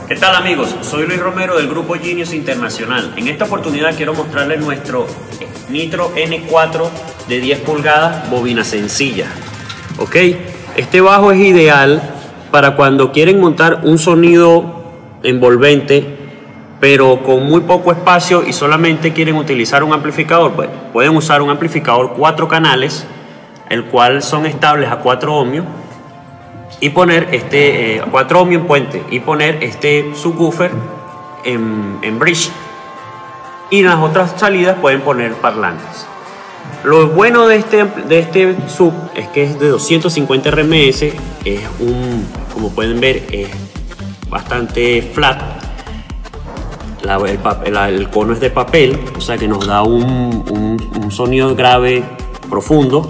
¿Qué tal amigos? Soy Luis Romero del grupo Genius Internacional. En esta oportunidad quiero mostrarles nuestro Nitro N4 de 10 pulgadas, bobina sencilla. ¿Ok? Este bajo es ideal para cuando quieren montar un sonido envolvente, pero con muy poco espacio y solamente quieren utilizar un amplificador. Pues pueden usar un amplificador 4 canales, el cual son estables a 4 ohmios. Y poner 4 ohmios en puente y poner este subwoofer en bridge, y en las otras salidas pueden poner parlantes. Lo bueno de este sub es que es de 250 RMS, como pueden ver, es bastante flat. El cono es de papel, o sea que nos da un sonido grave profundo.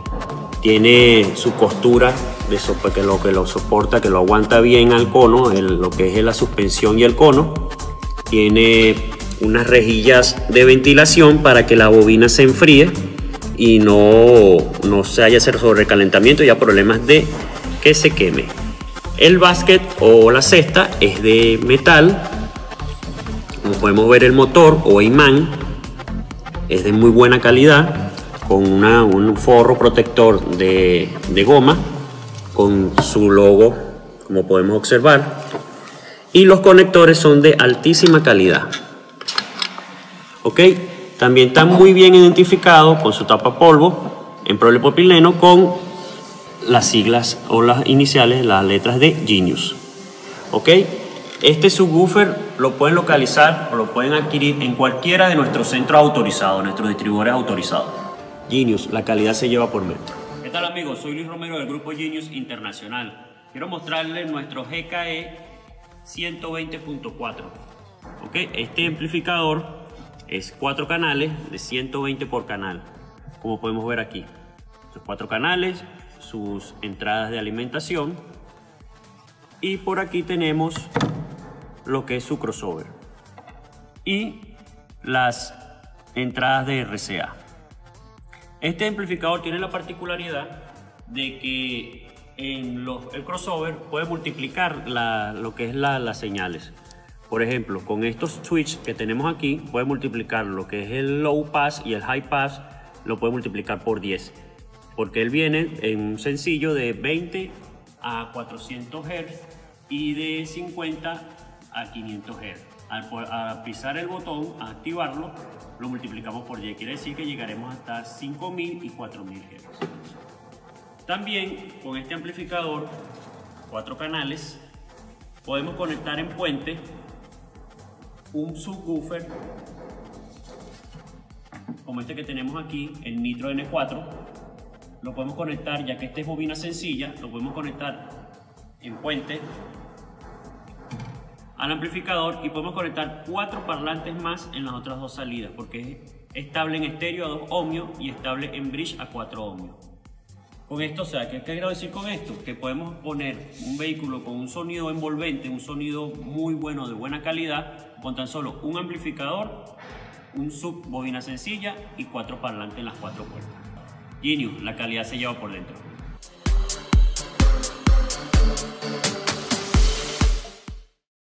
Tiene su costura que lo soporta, que lo aguanta bien al cono, lo que es la suspensión y el cono. Tiene unas rejillas de ventilación para que la bobina se enfríe y no se haya sobrecalentamiento y ya problemas de que se queme. El basket o la cesta es de metal. Como podemos ver, el motor o imán es de muy buena calidad, con un forro protector de goma con su logo, como podemos observar, y los conectores son de altísima calidad. Ok, también está muy bien identificado con su tapapolvo en polipropileno con las siglas o las iniciales, las letras de Genius. Ok, este subwoofer lo pueden localizar o lo pueden adquirir en cualquiera de nuestros centros autorizados, nuestros distribuidores autorizados. Genius, la calidad se lleva por metro. ¿Qué tal amigos? Soy Luis Romero del grupo Genius Internacional. Quiero mostrarles nuestro GKE 120.4. ¿Ok? Este amplificador es 4 canales de 120 por canal, como podemos ver aquí. Estos 4 canales, sus entradas de alimentación, y por aquí tenemos lo que es su crossover y las entradas de RCA. Este amplificador tiene la particularidad de que el crossover puede multiplicar lo que es las señales. Por ejemplo, con estos switch que tenemos aquí, puede multiplicar lo que es el low pass y el high pass, lo puede multiplicar por 10. Porque él viene en un sencillo de 20 a 400 Hz y de 50 a 500 Hz. Al pisar el botón, a activarlo, lo multiplicamos por 10. Quiere decir que llegaremos hasta 5000 y 4000 Hz. También con este amplificador, 4 canales, podemos conectar en puente un subwoofer como este que tenemos aquí, el Nitro N4. Lo podemos conectar, ya que esta es bobina sencilla, lo podemos conectar en puente al amplificador y podemos conectar 4 parlantes más en las otras 2 salidas, porque es estable en estéreo a 2 ohmios y estable en bridge a 4 ohmios. Con esto, o sea, ¿qué quiero decir con esto? Que podemos poner un vehículo con un sonido envolvente, un sonido muy bueno, de buena calidad, con tan solo un amplificador, un sub bobina sencilla y 4 parlantes en las 4 puertas. Genius, la calidad se lleva por dentro.